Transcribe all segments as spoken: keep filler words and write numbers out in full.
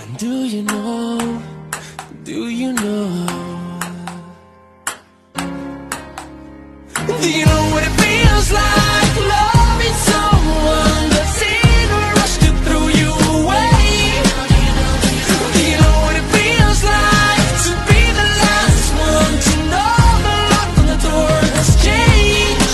Do you know, do you know, do you know what it feels like loving someone that's in a rush to throw you away? Do you know what it feels like to be the last one to know the lock on the door has changed?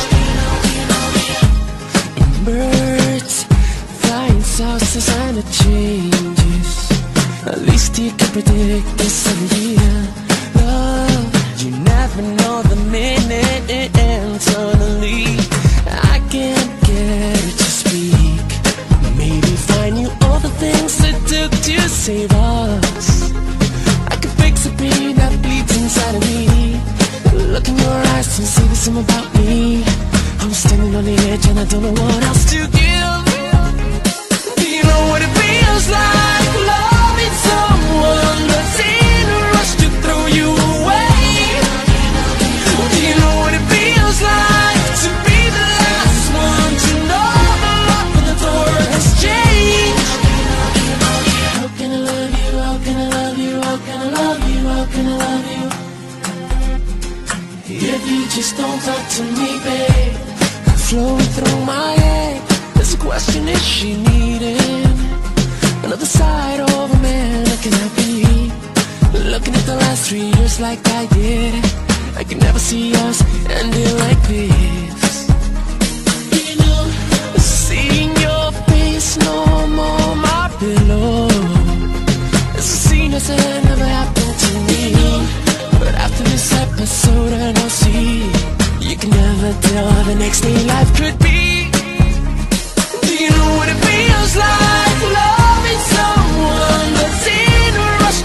Birds flying south since and it changes. At least you can predict this every year. Love, you never know the minute and suddenly I can't get it to speak. Maybe find you all the things it took to save us. I could fix the pain that bleeds inside of me. Look in your eyes and say the same about me. I'm standing on the edge and I don't know what else to give. Do you know what it feels like loving someone that's in a rush to throw you away? Do you know what it feels like to be the last one to know the lock on the door has changed? How can I love you, how can I love you, how can I love you, how can I love you if you just don't talk to me, babe? Flowing through my head, there's a question, is she needing another side of a man? Looking at me, looking at the last three years like I did. I can never see us ending like this. You know, seeing your face no more my pillow. It's a scene that never happened to me. But after this episode and I'll see, you can never tell how the next day life could be. Do you know what it feels like loving someone that's in a rush